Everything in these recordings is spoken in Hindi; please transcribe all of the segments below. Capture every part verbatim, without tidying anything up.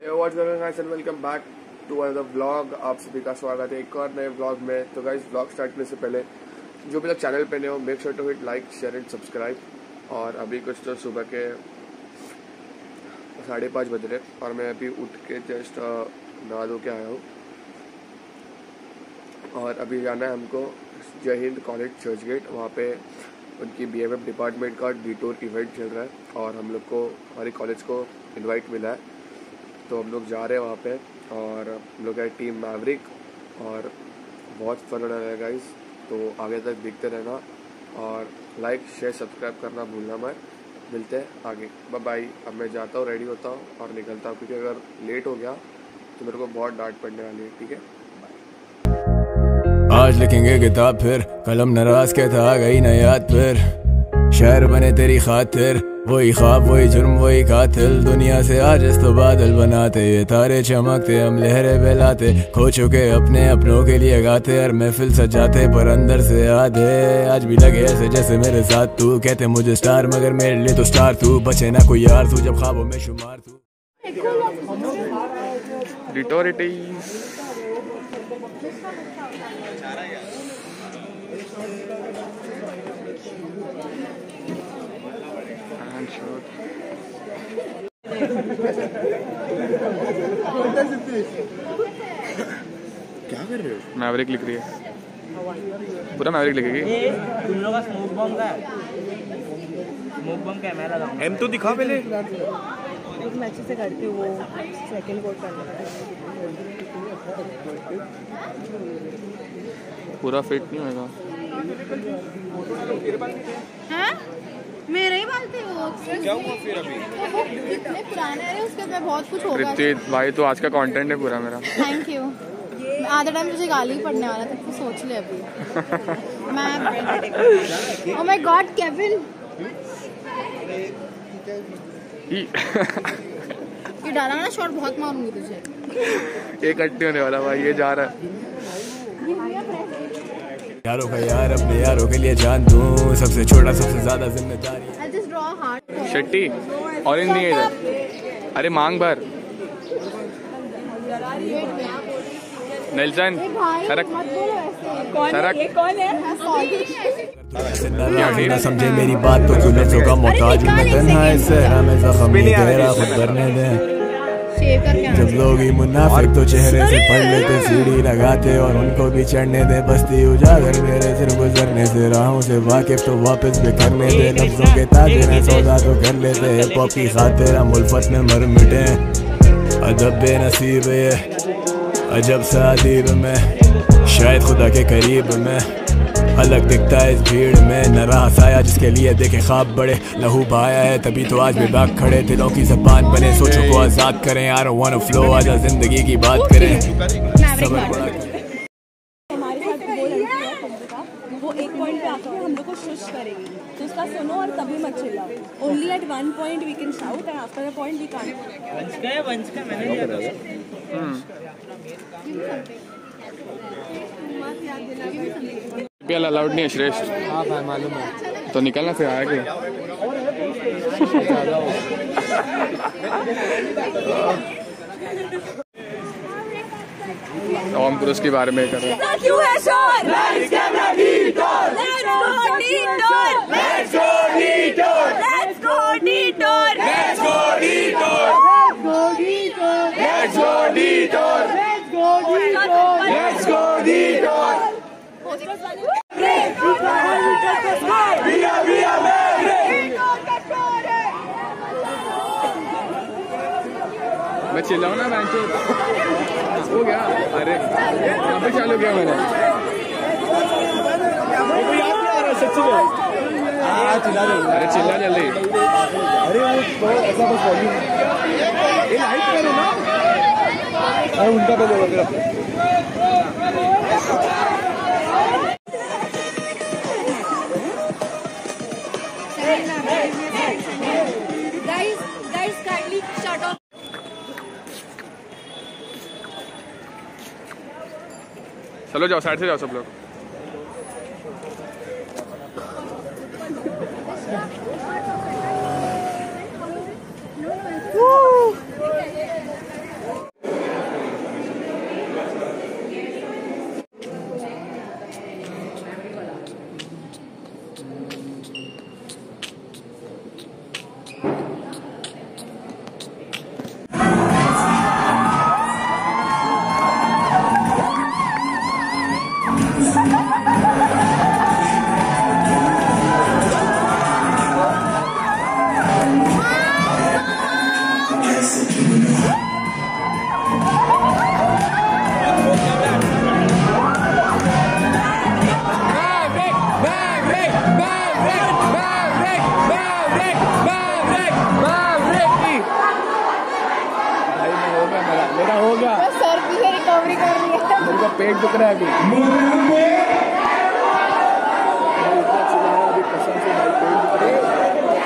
What's going on guys and welcome back to another vlog. आप सभी का स्वागत है एक और नए व्लॉग में। तो गाइस व्लॉग स्टार्ट करने से पहले जो भी लोग चैनल पे नए हो make sure to hit like share and subscribe. और अभी कुछ तो सुबह के साढ़े पाँच बज रहे और मैं अभी उठ के जस्ट नहा धो के आया हूँ और अभी जाना है हमको जय हिंद कॉलेज चर्च गेट। वहाँ पे उनकी बी एम एफ डिपार्टमेंट का डिटूर इवेंट चल रहा है और हम लोग को हमारी कॉलेज को इनवाइट मिला है, तो हम लोग जा रहे हैं वहाँ पे। और हम लोग है टीम मैवरिक और बहुत फन होने वाला है गाइस, तो आगे तक देखते रहना और लाइक शेयर सब्सक्राइब करना भूलना मत। मिलते हैं आगे, बाय बाय। अब मैं जाता हूँ, रेडी होता हूँ और निकलता हूँ, क्योंकि अगर लेट हो गया तो मेरे को बहुत डांट पड़ने वाली है। ठीक है, आज लिखेंगे किताब फिर, कलम नाराज के था गई न याद फिर। शहर बने तेरी खातिर, वही ख्वाब वही जुर्म वही कातिल। दुनिया से आज इस तो बादल बनाते, ये तारे चमकते हम लहरें बहलाते। खो चुके अपने अपनों के लिए गाते और महफिल सजाते, पर अंदर से आधे आज भी लगे ऐसे जैसे मेरे साथ तू। कहते मुझे स्टार मगर मेरे लिए तो स्टार तू। बचे ना कोई यार तू जब ख्वाबों में शुमार तू। क्या कर रहे हो? मैवरिक लिख रही है, पूरा मैवरिक लिखेगी। तुम लोग का स्मोक बम का है, स्मोक बम कैमरा लगाऊंगा। एम तो दिखा पहले, मैं अच्छे से करती हूँ, वो सेकंड कोड करना पूरा फिट नहीं होगा। हाँ? मेरे ही बाल थे वो। क्या हुआ फिर अभी? वो कितने पुराने हैं, उसके बाद बहुत कुछ होगा। रितिक भाई तो आज का कंटेंट है पूरा मेरा। Thank you. आधा टाइम तुझे गाली पड़ने वाला था, तो सोच ले अभी। मैं ओह माय गॉड केविन, ये डाला ना शॉट, बहुत मारूंगी तुझे। एक कट्टी होने वाला भाई, ये जा रहा है। यारों का यार अपने यारों के लिए जान दूं, सबसे छोटा सबसे ज्यादा जिम्मेदारी। I'll just draw a heart. Shetty orange नहीं है इधर, अरे मांग भर। नेल्सन सरक सरक। ना समझे मेरी बात तो तू लफ्ज़ों का मोहताज मैं तन्हा इस सहरा में ज़ख्म तेरा खुद भरने दे। जब लोग ही मुनाफिक तो चेहरे से पढ़ लेते, सीढ़ी लगाते और उनको भी चढ़ने दे। बस्ती उजागर मेरे सिर गुजरने से, राहों से वाकिफ तो वापस भी करने दे। लफ्ज़ों के ताजिर हैं सौदा तो कर लेते, हिप हॉप की खातिर हम उल्फत में मर मिटे। अदब बेनसीब ये अजब सा अदीब में, शायद खुदा के करीब में अलग दिखता है इस भीड़ में। न रहा साया जिसके लिए देखे ख्वाब बड़े, लहू बहाया है तभी तो आज भी बाग खड़े। दिलों की ज़बान बने, सोचों को आज़ाद करें। I don't wanna flow, आजा जिंदगी की बात करें। सबर बड़ा हमारे साथ वो लड़की है कुंभिका, वो एक पॉइंट पे आकर हम लोग को शुश करेगी, तो उसका सुनो और तभी मत चिल्लाओ। Only at one point we can shout and after the point we can't. Vansh का है, वंश का मैंने लिया था। पीएल अलाउड नहीं है श्रेष्ठ। हाँ भाई मालूम है, तो निकलना फिर आया क्या। ओम पुरुष के बारे में कर रहे हैं। क्यों है शोर? Let's go detour! Let's go detour! Let's go detour! Let's go detour! Let's go detour! Let's go detour! Let's go detour! We are we are Maverick! मैं चिल्लाऊं ना मैं हो गया। अरे यहाँ पे चालू किया मैंने। अरे चिल्ला जल्दी। अरे वो ऐसा बस वॉल्यूम ये लाइट करो ना। अरे उनका पहले होगा तेरा। Guys, guys, kindly shut up. चलो जाओ, साइड से जाओ सब लोग। हो गया मेरा मेरा हो गया। सर की रिकवरी कर रही है। मेरे को पेट दुख रहा है अभी। अभी कसम से भाई पेट दुख रहा है।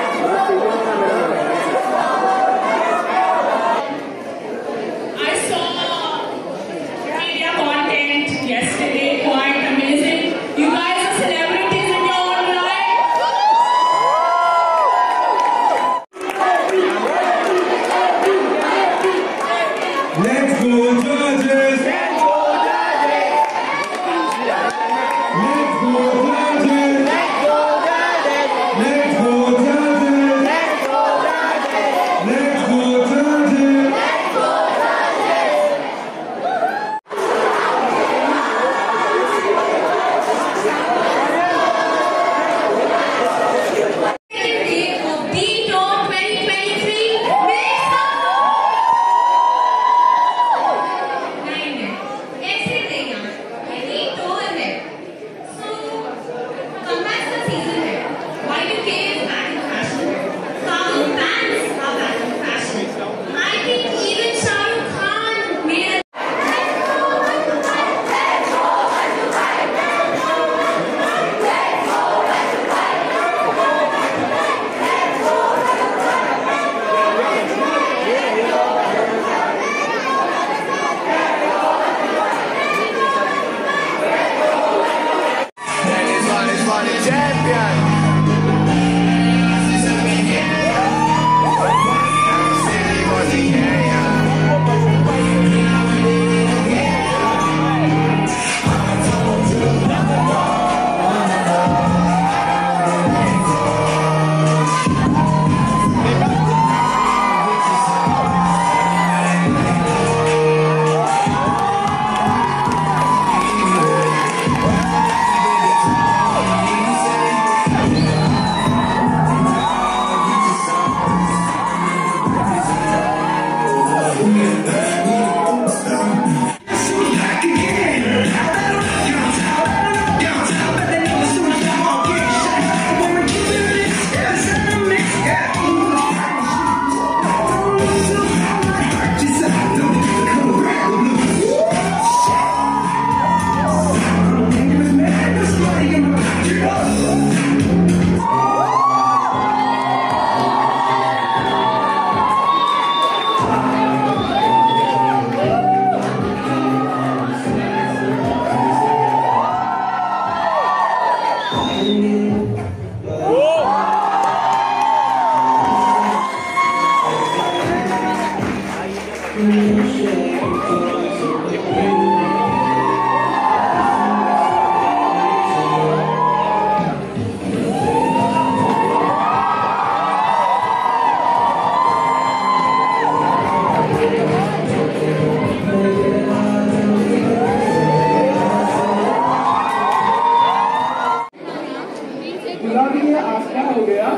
गुलाबी ये आसमान हो गया,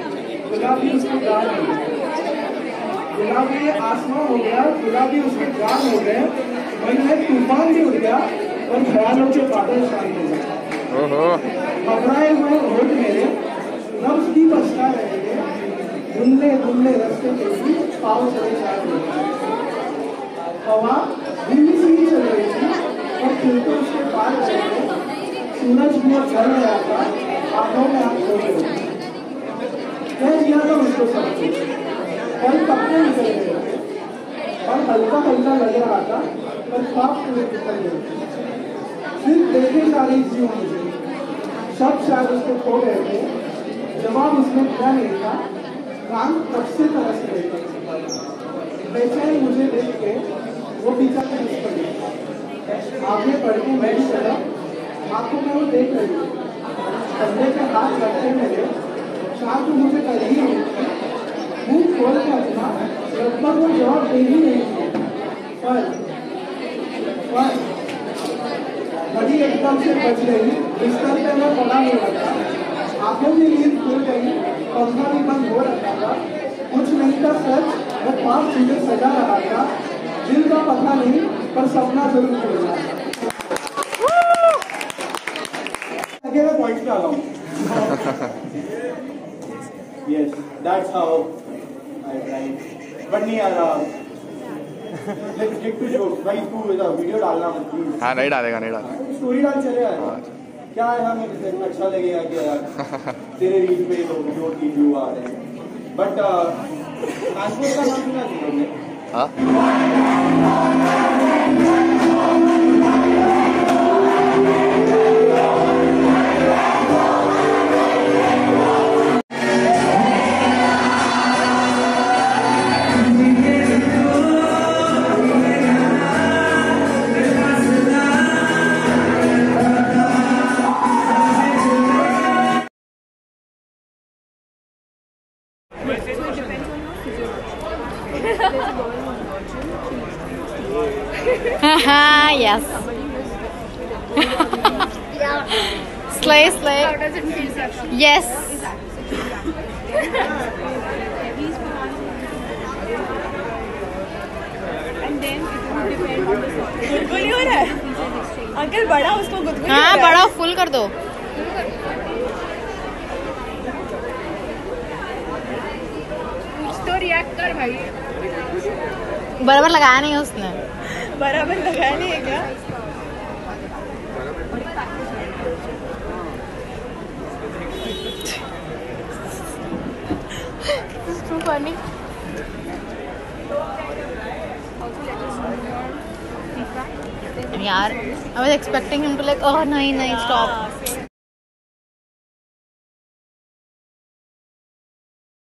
गुलाबी उसके गाल हो गए। गुलाबी ये आसमान हो गया, गुलाबी उसके गाल हो गए। वही है तूफान भी उड़ गया और ख्यालों के बादल शांत हो गए। घबराए हुए होठ मेरे नब्ज की बसता रहेंगे, धुंधले धुंधले रास्ते पे भी पाँव चले जाते। हवा धीमी सी चल रही थी और खिलते उसके पार चले। सूरज भी चल रहा था, आंखों में आंख हो गई। कह दिया था उसको सब कुछ, कल कपड़े निकल गए और हल्का हल्का लग रहा था पर ख्वाब पूरे निकल गए। फिर देखे जा रही थी मुझे, सब शायद उसको खो गए थे। जवाब उसने दिया नहीं था, कान तब से तरस रहे थे। बेचैन मुझे देख के वो पीछा के हंस पड़ी। आगे बढ़ के मेरी तरफ आंखों में वो देख रही थी। कंधे पे हाथ रखते मेरे शांत मुझे कर ही नहीं थी। मुंह खोल के अपना लगभग वो जवाब दे ही नहीं थी। पर पर घड़ी एकदम से बच गई। बिस्तर पे मैं पड़ा हुआ था, आंखों में नींद खुल गई, पंखा भी बंद हो रखा था। कुछ नहीं था सच, वो पाप चीजें सजा रहा था। दिल का पता नहीं पर सपना जरूर खुल रहा था। मैं पॉइंट्स पे आ रहा हूँ। Yes, that's how I write. But नहीं आ रहा, भाई तू वीडियो डालना मत प्लीज। हाँ नहीं डालेगा नहीं डालेगा स्टोरी डाल चले यार। क्या है हमें अच्छा लगेगा कि यार तेरे रील पे तो वीडियो की व्यू आ रहे हैं बट ट्रांसपोर्ट का नाम सुना तुमने? हाँ yes. Slay, slay. How does it feel, Saksha? Yes. And then it will depend on the song. गुदगुदी हो रहा है अंकल बड़ा उसको गुदगुदी हाँ बड़ा फुल कर दो। कुछ तो रिएक्ट कर भाई। बराबर लगाया नहीं उसने। बराबर लगाया नहीं है क्या? It's too funny. यार, I was expecting him to like, oh नहीं नहीं stop.